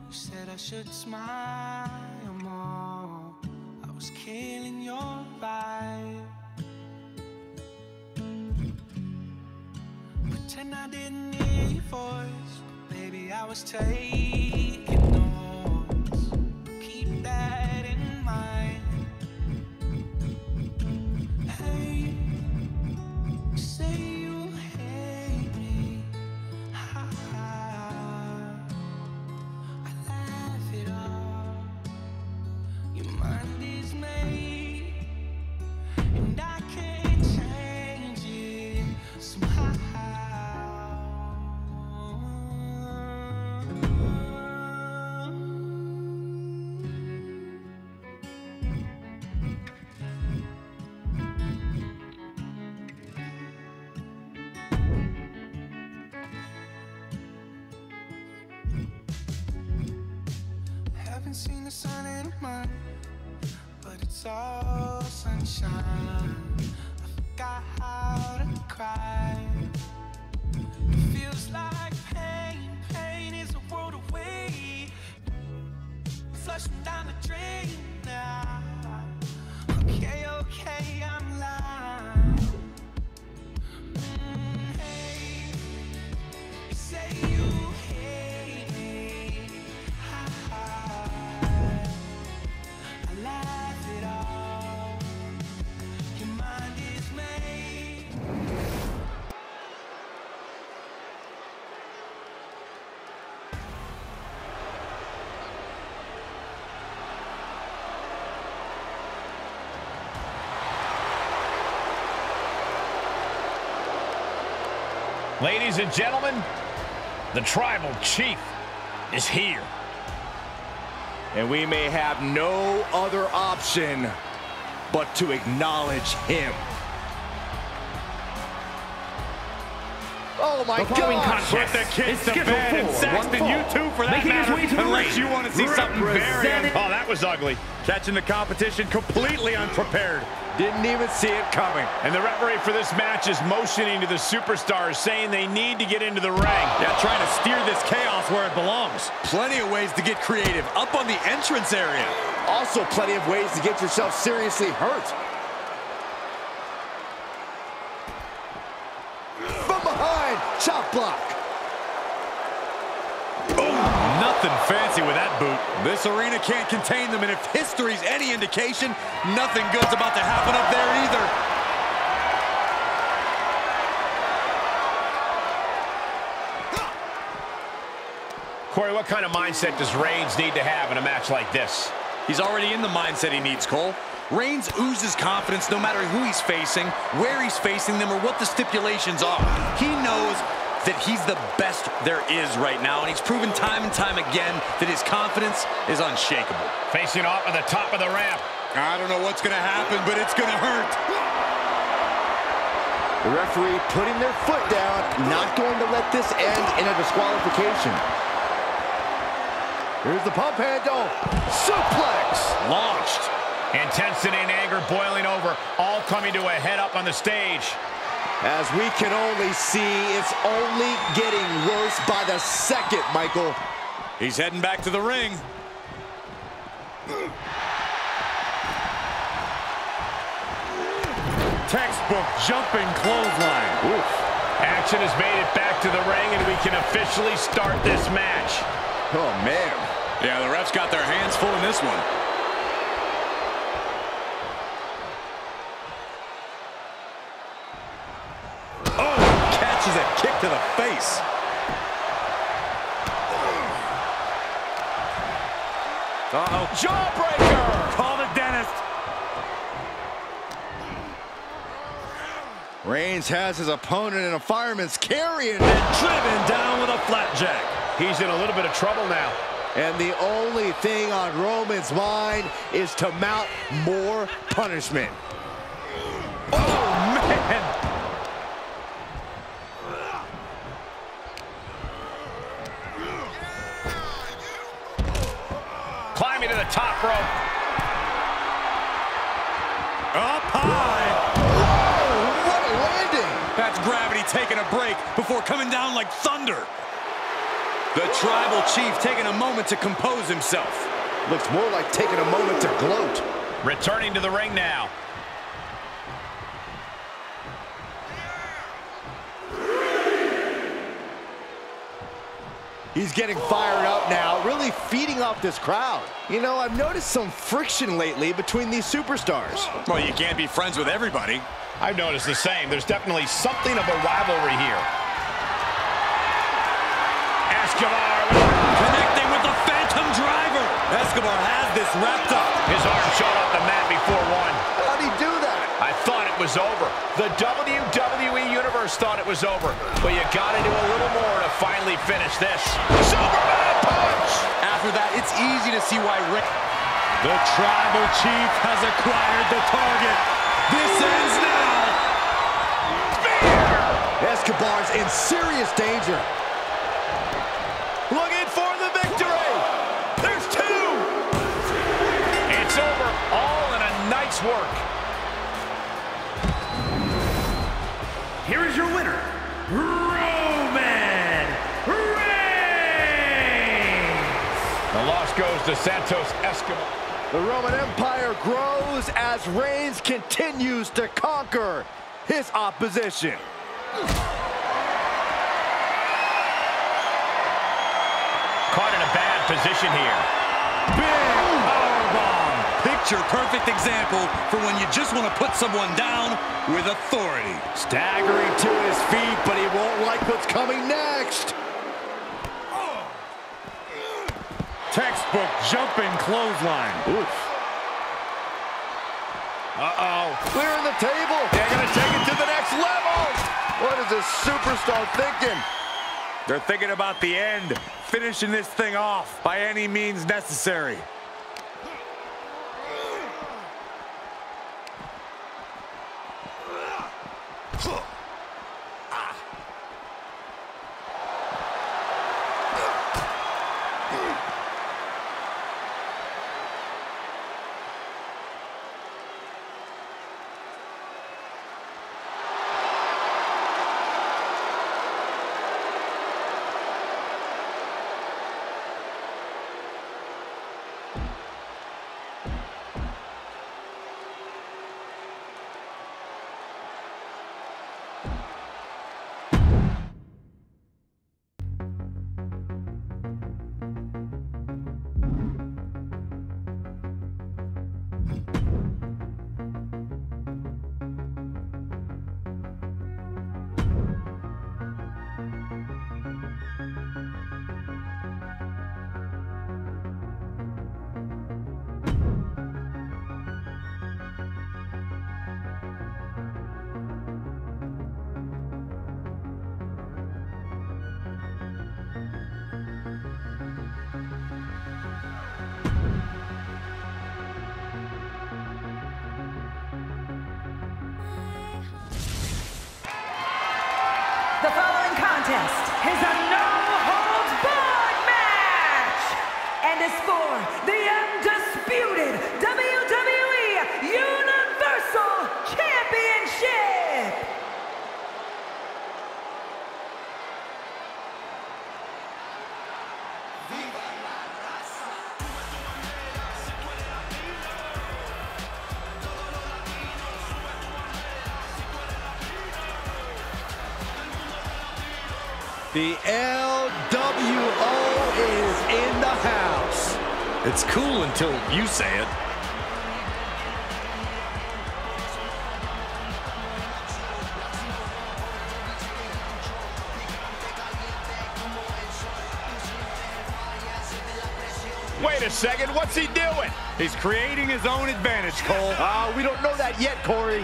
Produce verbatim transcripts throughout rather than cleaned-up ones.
You said I should smile more. I was killing your vibe. Pretend I didn't hear your voice. Baby, I was taking notes. Keep that in mind. Hey, you say you hate me. Ha ha. I laugh it off. Your mind is made, and I can't change it somehow. Haven't seen the sun in a month, but it's all sunshine. I forgot how to cry. It feels like pain, pain is a world away. Flushing down the drain now. Okay, okay, I'm lying. Mm, hey, you say you hate me. Ha ha. I laugh it off. Your mind is made. Ladies and gentlemen, the Tribal Chief is here. And we may have no other option but to acknowledge him. Oh my The following God! contest Put the kids is to scheduled bed, and for Saxton, one you fall. too for that Making his matter, way to the unless ring, you want to see something very representing- Oh, that was ugly. Catching the competition completely unprepared. Didn't even see it coming. And the referee for this match is motioning to the superstars, saying they need to get into the ring. Yeah, trying to steer this chaos where it belongs. Plenty of ways to get creative up on the entrance area. Also plenty of ways to get yourself seriously hurt. From behind, chop block. Nothing fancy with that boot. This arena can't contain them, and if history's any indication, nothing good's about to happen up there either. Corey, what kind of mindset does Reigns need to have in a match like this? He's already in the mindset he needs, Cole. Reigns oozes confidence no matter who he's facing, where he's facing them, or what the stipulations are. He knows that he's the best there is right now, and he's proven time and time again that his confidence is unshakable. Facing off at the top of the ramp. I don't know what's going to happen, but it's going to hurt. The referee putting their foot down, not going to let this end in a disqualification. Here's the pump handle. Suplex. Launched. Intensity and anger boiling over, all coming to a head up on the stage. As we can only see, it's only getting worse by the second, Michael. He's heading back to the ring. Textbook jumping clothesline. Oof. Action has made it back to the ring, and we can officially start this match. Oh, man. Yeah, the refs got their hands full in this one. Oh, catches a kick to the face. Uh-oh. Jawbreaker! Call the dentist. Reigns has his opponent in a fireman's carry and Driven down with a flapjack. He's in a little bit of trouble now. And the only thing on Roman's mind is to mount more punishment. Oh, man. Climbing to the top rope. Up high. Oh, what a landing! That's gravity taking a break before coming down like thunder. The Tribal Chief taking a moment to compose himself. Looks more like taking a moment to gloat. Returning to the ring now. He's getting fired up now, really feeding off this crowd. You know, I've noticed some friction lately between these superstars. Well, you can't be friends with everybody. I've noticed the same. There's definitely something of a rivalry here. Escobar connecting with the Phantom Driver. Escobar has this wrapped up. His arm shot off the mat before one. How'd he do that? I thought it was over. The W W E Universe thought it was over. But you gotta do a little more to finally finish this. Superman punch! After that, it's easy to see why Rick... The Tribal Chief has acquired the target. This ends now. Spear! Escobar's in serious danger. Looking for the victory. There's two. It's over. All in a night's work. Here is your winner, Roman Reigns. The loss goes to Santos Escobar. The Roman Empire grows as Reigns continues to conquer his opposition. Caught in a bad position here. Big powerbomb. Picture-perfect example for when you just want to put someone down with authority. Staggering to his feet, but he won't like what's coming next. Textbook jumping clothesline. Oof. Uh-oh. Clearing the table. They're going to take it to the next level. What is this superstar thinking? They're thinking about the end, finishing this thing off by any means necessary. The following contest is a no-holds-barred match and is for the undisputed W W E Universal Championship. The L W O is in the house. It's cool until you say it. Wait a second, what's he doing? He's creating his own advantage, Cole. Uh, we don't know that yet, Corey.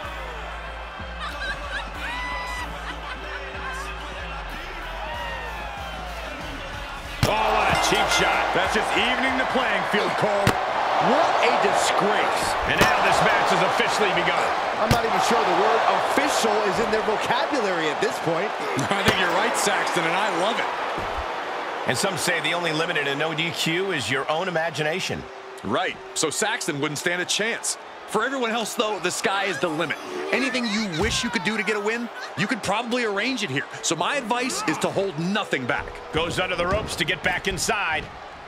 Oh, what a cheap shot. That's just evening the playing field, Cole. What a disgrace. And now this match has officially begun. I'm not even sure the word official is in their vocabulary at this point. I think you're right, Saxton, and I love it. And some say the only limit in a no D Q is your own imagination. Right, so Saxton wouldn't stand a chance. For everyone else, though, the sky is the limit. Anything you wish you could do to get a win, you could probably arrange it here. So my advice is to hold nothing back. Goes under the ropes to get back inside.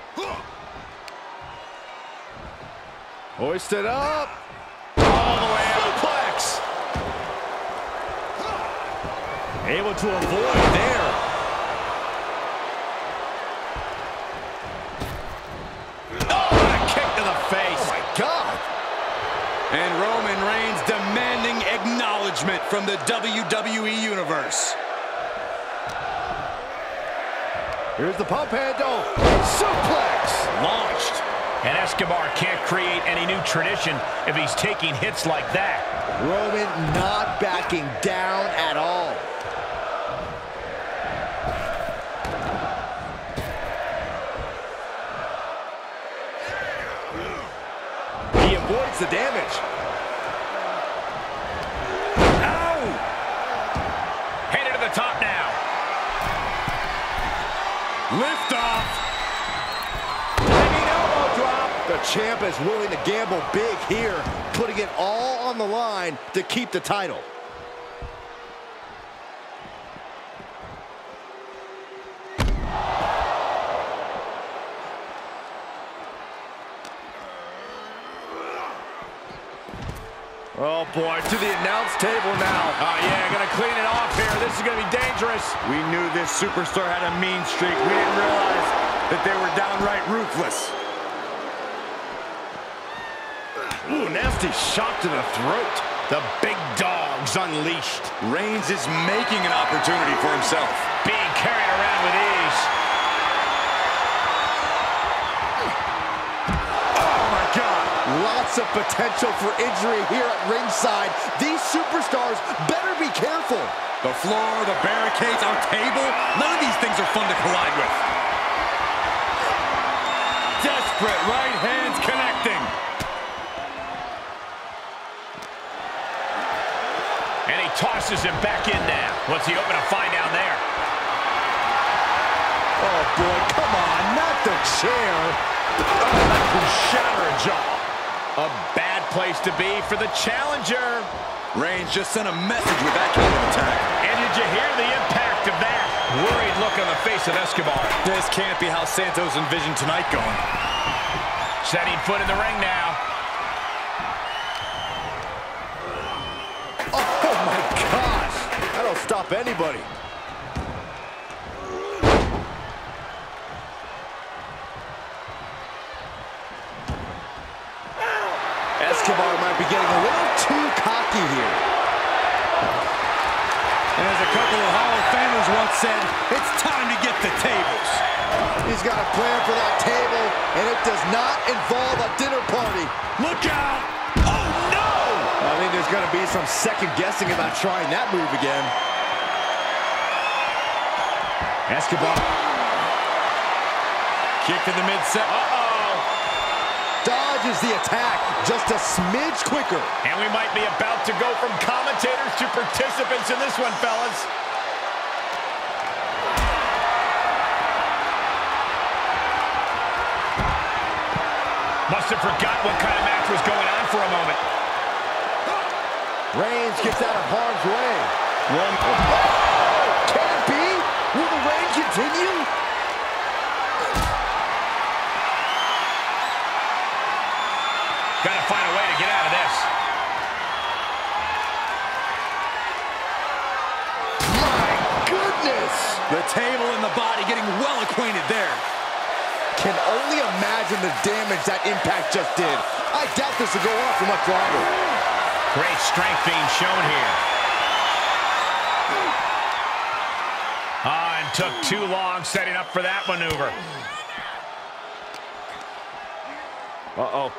Hoisted up. All the way out. Suplex. Able to avoid there. Oh, what a kick to the face. Oh, my God. And Roman Reigns demanding acknowledgement from the W W E Universe. Here's the pump handle. Suplex. Launched. And Escobar can't create any new tradition if he's taking hits like that. Roman not backing down at all. He avoids the damage. Ow! Headed to the top now. Lift off. Hanging elbow drop. The champ is willing to gamble big here, putting it all on the line to keep the title. Oh, boy, to the announce table now. Oh, yeah, gonna clean it off here. This is gonna be dangerous. We knew this superstar had a mean streak. We didn't realize that they were downright ruthless. Ooh, nasty shot to the throat. The big dog's unleashed. Reigns is making an opportunity for himself. Being carried around with ease. Oh, my God. Lots of potential for injury here at ringside. These superstars better be careful. The floor, the barricades, our table, none of these things are fun to collide with. Desperate right hands connecting. And he tosses him back in now. What's he hoping to find down there? Oh, boy, come on, not the chair. Oh, that can shatter a jaw. A bad place to be for the challenger. Reigns just sent a message with that kind of attack. And did you hear the impact of that? Worried look on the face of Escobar. This can't be how Santos envisioned tonight going. Setting foot in the ring now. Oh, my gosh. That'll stop anybody. Escobar might be getting a little too cocky here. And as a couple of Hall of Famers once said, it's time to get the tables. He's got a plan for that table, and it does not involve a dinner party. Look out! Oh, no! I think there's going to be some second guessing about trying that move again. Escobar. Kick to the midsection. Uh-oh. Dodges the attack just a smidge quicker. And we might be about to go from commentators to participants in this one, fellas. Must have forgot what kind of match was going on for a moment. Reigns gets out of harm's way. One. Oh, can it be? Will the reign continue? Gotta find a way to get out of this. My goodness! The table and the body getting well acquainted there. Can only imagine the damage that impact just did. I doubt this will go on for much longer. Great strength being shown here. Ah, and took too long setting up for that maneuver. Uh-oh.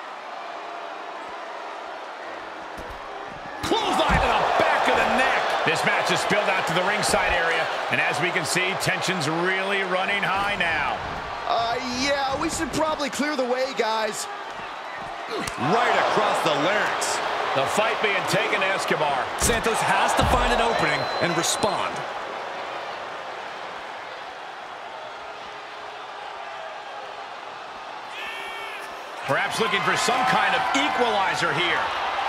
Clothesline to the back of the neck. This match has spilled out to the ringside area, and as we can see, tension's really running high now. Uh, yeah, we should probably clear the way, guys. Right across the larynx. The fight being taken to Escobar. Santos has to find an opening and respond. Perhaps looking for some kind of equalizer here.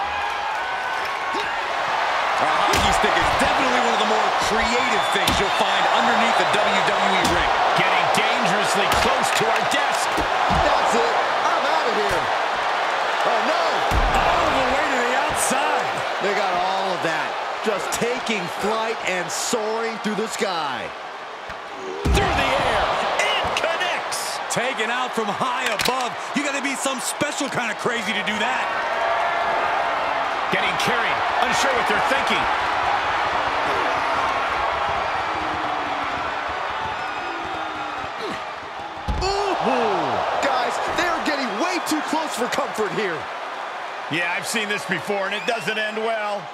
A hockey stick is definitely one of the more creative things you'll find underneath the W W E ring. Getting dangerously close to our desk. That's it. I'm out of here. Oh, no. All the way to the outside. They got all of that. Just taking flight and soaring through the sky. Through the air. It connects. Taken out from high above. You got to be some special kind of crazy to do that. Getting carried. Unsure what they're thinking. Ooh. Guys, they're getting way too close for comfort here. Yeah, I've seen this before, and it doesn't end well.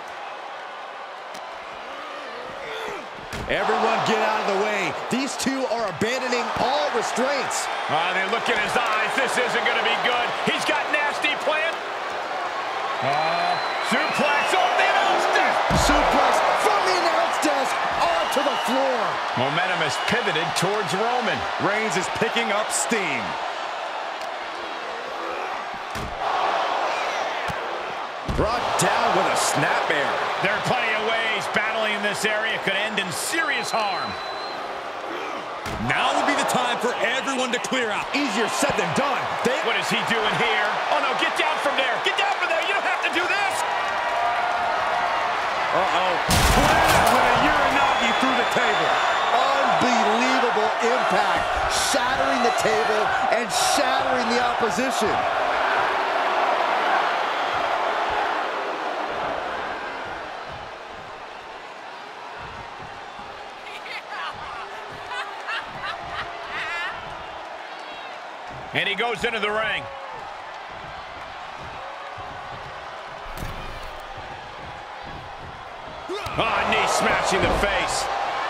Everyone get out of the way. These two are abandoning all restraints. Uh, they look in his eyes. This isn't going to be good. He's got nasty plan. Uh, suplex off the announce desk. Suplex from the announce desk onto the floor. Momentum is pivoted towards Roman. Reigns is picking up steam. Brought down with a snap air. There are plenty of ways battling in this area could end in serious harm. Now would be the time for everyone to clear out. Easier said than done. They What is he doing here? Oh, no, get down from there. Get down from there. You don't have to do this. Uh-oh. With a Uranagi through the table. Unbelievable impact. Shattering the table and shattering the opposition. And he goes into the ring. Ah, knee smashing the face.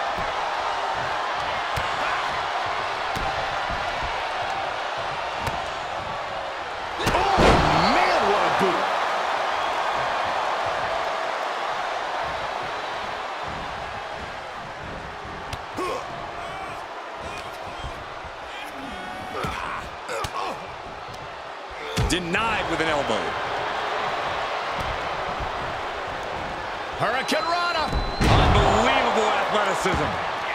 Oh, man, what a boot. Denied with an elbow. Hurricane Rana. Unbelievable athleticism.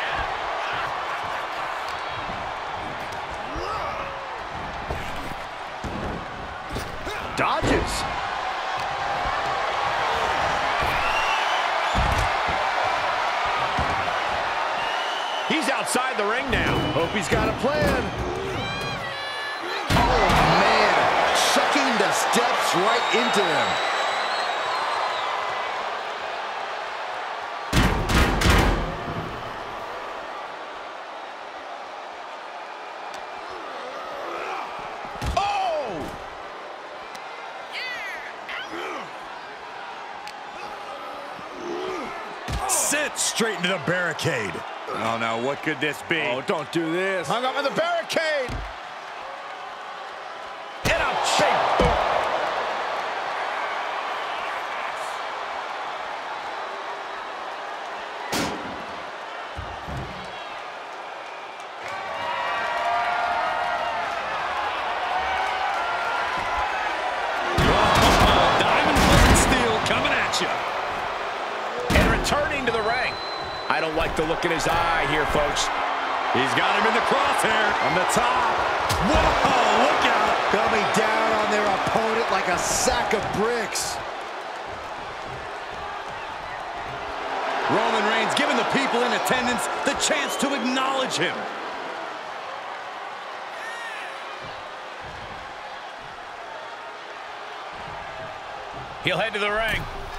Dodges. He's outside the ring now. Hope he's got a plan. Oh, man. Chucking the steps right into them. Sent straight into the barricade. Oh, no, what could this be? Oh, don't do this. Hung up in the barricade. In a shape boot. Oh, diamond plate steel coming at you. And returning to the ring. I don't like the look in his eye here, folks. He's got him in the crosshair on the top. Whoa, look out. Coming down on their opponent like a sack of bricks. Roman Reigns giving the people in attendance the chance to acknowledge him. He'll head to the ring.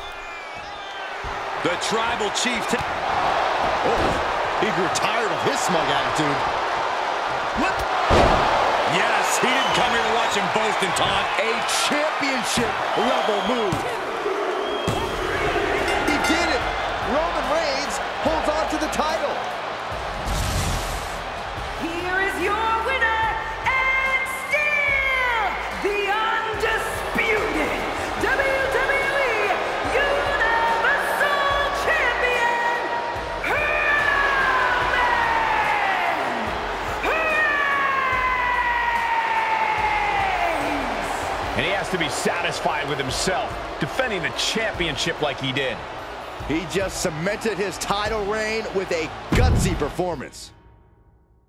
The tribal chief. Oh, he grew tired of his smug attitude. What? Yes, he didn't come here to watch him boast and taunt. A championship level move. He did it. Roman Reigns holds on to the title. Here is your winner, and still the undisputed W W E Universal Champion, Roman Reigns. satisfied with himself, defending the championship like he did. He just cemented his title reign with a gutsy performance.